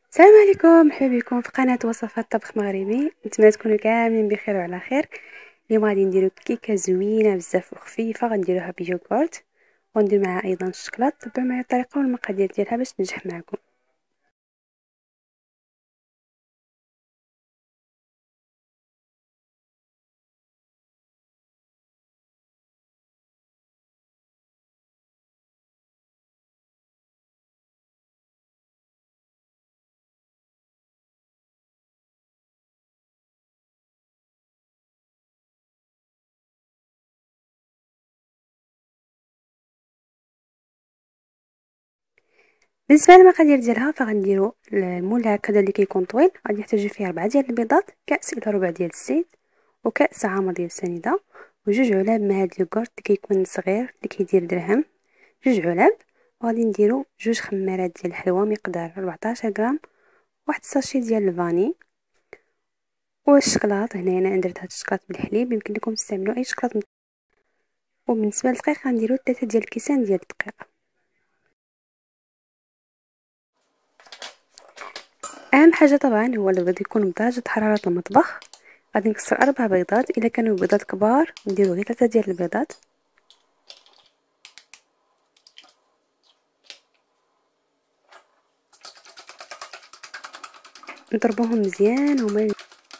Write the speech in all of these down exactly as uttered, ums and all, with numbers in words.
السلام عليكم، مرحبا بكم في قناه وصفات طبخ مغربي. نتمنى تكونوا كاملين بخير وعلى خير. اليوم غادي نديرو كيكه زوينه بزاف وخفيفه، غنديروها بيوغورت وندير معها ايضا الشكلاط. تبعوا معايا الطريقه والمقادير ديالها باش تنجح معكم. بالنسبه للمقادير ديالها فغنديروا المول هكذا اللي كيكون طويل، غادي نحتاجو فيه أربعة ديال البيضات، كاس الى ربع ديال الزيت، وكاس عامر ديال السنيده، وجوج علاب من هاد اليوغورت اللي كيكون صغير اللي كيدير درهم، جوج علاب. وغادي نديرو جوج خمارات ديال الحلوى مقدار أربعطاش غرام، واحد الساشي ديال الفاني، والشكلاط. هنا انا درت هاد الشكلاط بالحليب، يمكن لكم تستعملوا اي شكلاط. وبالنسبه للدقيق غنديروا ثلاثة ديال الكيسان ديال الدقيق. اهم حاجه طبعا هو البيض يكون بدرجه حراره المطبخ. غادي نكسر اربع بيضات، الا كانوا بيضات كبار نديروا غير ثلاثة ديال البيضات. نضربوهم مزيان هما.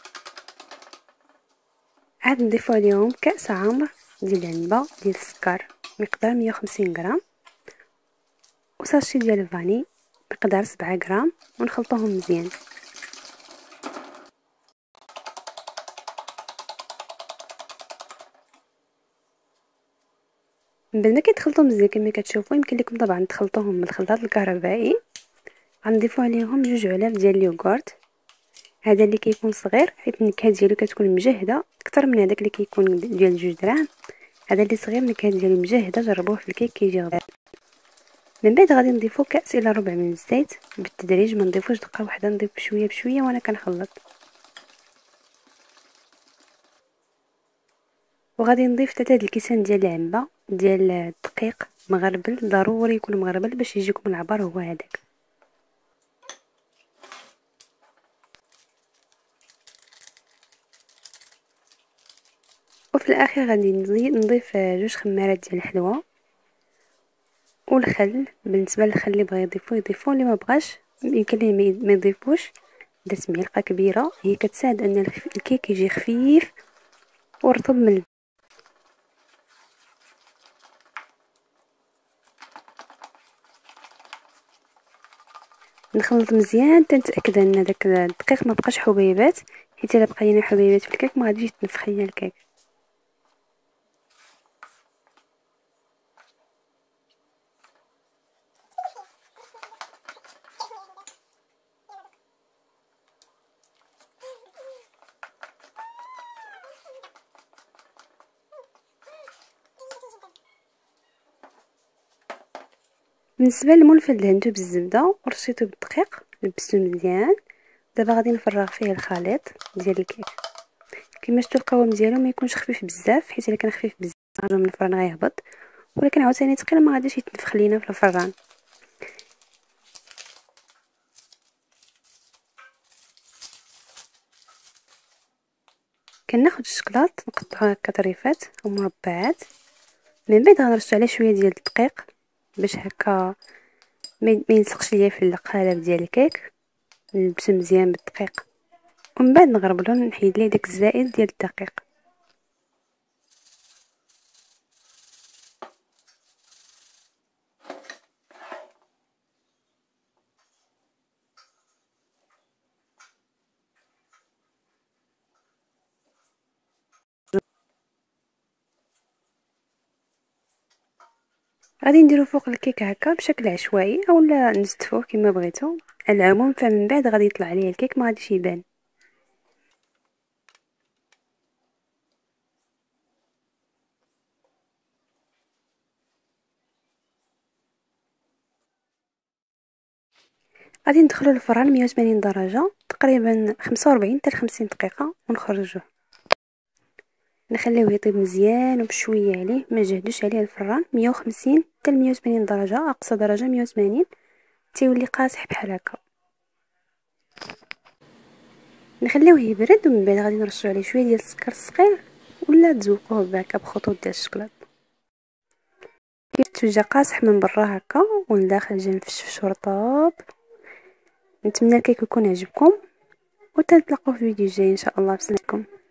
عاد نضيفوا عليهم كاس عامر ديال العنبه ديال السكر مقدار مية وخمسين غرام، وساشي ديال الفاني مقدار سبعة غرام، ونخلطوهم مزيان. من بعد ما كيتخلطوا مزيان كما كتشوفوا، يمكن لكم طبعا تخلطوهم بالخلاط الكهربائي. غنضيفوا عليهم جوج علاب ديال اليوغورت، هذا اللي كيكون صغير حيت النكهه ديالو كتكون مجهده اكثر من هذاك اللي كيكون ديال جوج دراهم. هذا اللي صغير النكهه ديالو مجهده، جربوه في الكيك كيجي غزال. من بعد غادي نضيفو كاس الى ربع من الزيت بالتدريج، ما نضيفوش دقه واحده، نضيف بشويه بشويه وانا كنخلط. وغادي نضيف ثلاثة د الكيسان ديال العنبه ديال الدقيق مغربل، ضروري يكون مغربل باش يجيكم العبار هو هذاك. وفي الاخير غادي نضيف جوج خمارات ديال الحلوى والخل. بالنسبه للخل اللي بغى يضيفو يضيفو، اللي ما بغاش يمكن ليه ما يضيفوش. درت معلقه كبيره، هي كتساعد ان الكيك يجي خفيف ورطب من. نخلط مزيان تنتاكد ان داك الدقيق ما بقاش حبيبات، حيت الا بقى لينا حبيبات في الكيك ما غاديش يتنفخ ليا الكيك. بالنسبه للملفد دهنتو بالزبده ورشيتو بالدقيق، لبستو مزيان. دابا غادي نفرغ فيه الخليط ديال الكيك. كما شفتوا القوام ديالو ما يكونش خفيف بزاف، حيت الا كان خفيف بزاف غادي من الفران غيهبط، ولكن عاوتاني ثقيل ما غاديش يتنفخ لينا في الفران. كناخذ الشكلاط نقطعوه هكا طريفات او مربعات، من بعد غنرشوا عليه شويه ديال الدقيق باش هكا ما يلصقش ليا في القالب ديال الكيك. نلبسو مزيان بالدقيق، ومن بعد نغربلو نحيد ليه داك الزائد ديال الدقيق. غادي نديرو فوق الكيك هكا بشكل عشوائي اولا نستفوه كما بغيتو. على العموم فمن بعد غادي يطلع عليه الكيك ما غاديش يبان. غادي ندخلو الفران مية وثمانين درجه تقريبا خمسة وربعين حتى خمسين دقيقه ونخرجوه. نخليوه يطيب مزيان وبشويه عليه، ما نجهدوش عليه الفران. مية وخمسين حتى مية وثمانين درجه، اقصى درجه مية وثمانين، تيولي قاصح بحال هكا. نخليوه يبرد ومن بعد غادي نرشوا عليه شويه ديال السكر الصغير ولا تزوقوه بهكا بخطوط ديال الشكلاط. كيف جا قاصح من برا هكا ومن داخل جا مفشفش ورطاب. نتمنى الكيك يكون عجبكم وتنتلاقاو في الفيديو الجاي ان شاء الله. بسلامتكم.